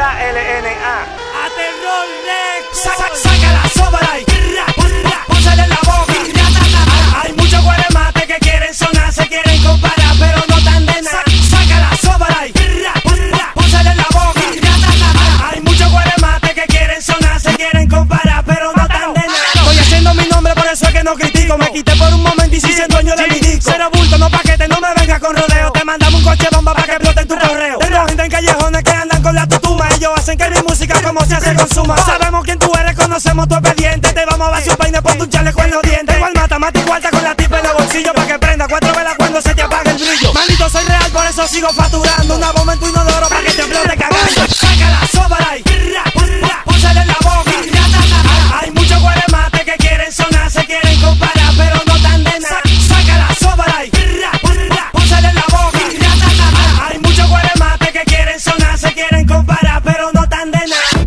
LNA. A Terror Records. Saca la sobra y pónsale en la boca. Hay muchos guaremates que quieren sonar, se quieren comparar, pero no tan de nada. Saca la sobra y pónsale en la boca. Hay muchos guaremates que quieren sonar, se quieren comparar, pero no tan de nada. Estoy haciendo mi nombre, por eso es que no critico. Me quité por un momento y si soy dueño de mi disco. Cero bulto, no paquete, no me venga con rodeo. Te mandamos un coche bomba para que explote en tu correo. Tengo gente en callejones que andan con la tutuma. Ellos hacen que mi música como se hace consuma. Sabemos quién tú eres, conocemos tu expediente. Te vamos a vaciar un peine por tu chaleco en los dientes. Igual mata, mata y cuarta con la tipa en los bolsillos pa' que prenda 4 velas cuando se te apague el brillo. Maldito, soy real, por eso sigo facturando. Una bomba en tu inodoro pa' que te explote cagando. Saca la sobra y pónsale en la boca. Hay muchos guaremates que quieren sonar, se quieren comparar, pero no tan de nada. Saca la sobra y pónsale en la boca. Hay muchos guaremates que quieren sonar, se quieren comparar, pero no tan de nada.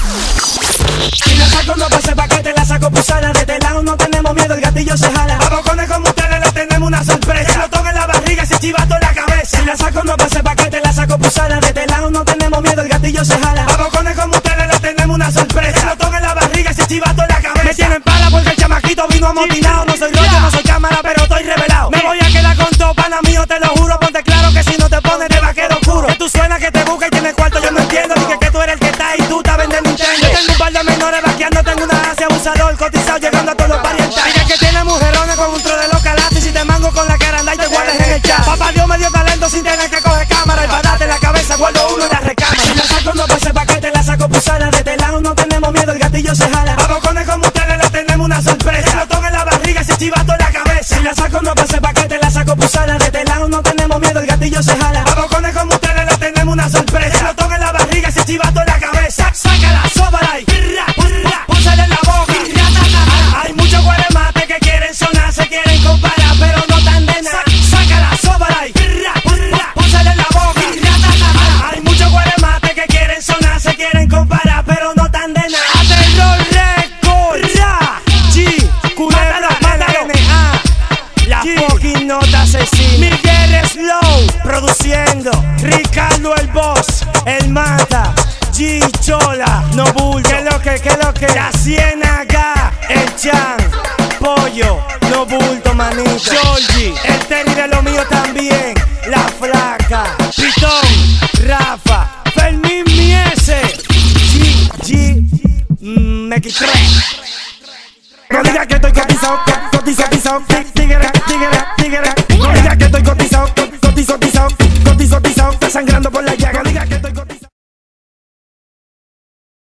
Si la saco no pase paquete, la saco pusada. De este lado no tenemos miedo, el gatillo se jala. A bocones como ustedes les tenemos una sorpresa. Lo toque en la barriga, ese chivato en la cabeza. Si la saco no pase paquete, la saco pusada. De este lado no tenemos miedo, el gatillo se jala. A bocones como ustedes les tenemos una sorpresa. Lo toque en la barriga, ese chivato en la cabeza. Me tienen pala porque el chamaquito vino amotinado. No soy rollo, no soy cámara, pero estoy revelado. Me voy a quedar con todo, pana mío, te lo juro. Ponte claro que si no te pones de vaquero oscuro. Que tú suenas que te busca y tienes cuarto, yo no entiendo. Ni que tú eres el que está y tú estás vendiendo Nintendo. Yo tengo un par de menores vaqueando, tengo una asia abusador, cotizado, llegando a todos los parientes. Dije que tiene mujerones con un tro de loca lata. Y si te mango con la cara anda y te guardes en el chat. Papá Dios me dio talento sin tener que coger cámara. Y para darte en la cabeza guardo uno en la recámara. Si la saco no pase paquete, la saco pusada. De este lado no tenemos miedo, el gatillo se jala. A bocones como ustedes les tenemos una sorpresa. Lo toque en la barriga, ese chivato en la cabeza. Si la saco no pase paquete, la saco pusada. De este lado no tenemos miedo, el gatillo se jala. A bocones como ustedes les tenemos una sorpresa. Lo toque en la barriga, ese chivato en la cabeza. Saca la sobra y pónsale en la boca. Hay muchos guaremates que quieren sonar, se quieren comparar, pero no tan de nada. Saca la sobra y pónsale en la boca. Hay muchos guaremates que quieren sonar, se quieren comparar, pero no tan de nada. A Terror Records. G, Culebra, LNA, la fucking nota asesina. Miguel Slow Produciendo, Ricardo el Boss, el Mata, G Chola, No Bulto, que lo que, la Ciénaga, el Chan, Pollo, No Bulto, manito, Georgie, el Terry de lo mío también, la Flaca, Pitón, Rafa, Fermín Miese, G, MX3. No digas que estoy cotizado, tigre. No digas que estoy cotizado, está sangrando por la llaga.